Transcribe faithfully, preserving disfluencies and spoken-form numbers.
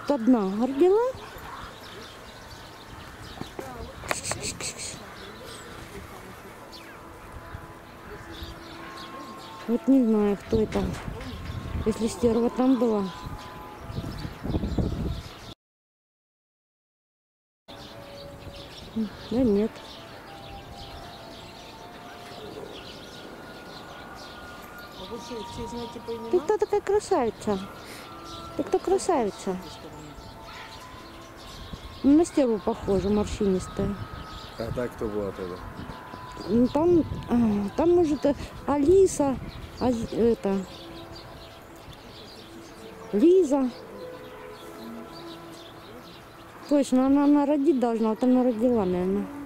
тут одна родила. Вот не знаю, кто это. Если стерва там была. Да нет. А вы все, все знаете по именам? Ты кто такая красавица? Ты кто красавица? На стерву похожа, морщинистая. А так кто была тогда? Ну, там, там может Алиса, а, это, Лиза. Точно, она, она родить должна, вот она родила, наверное.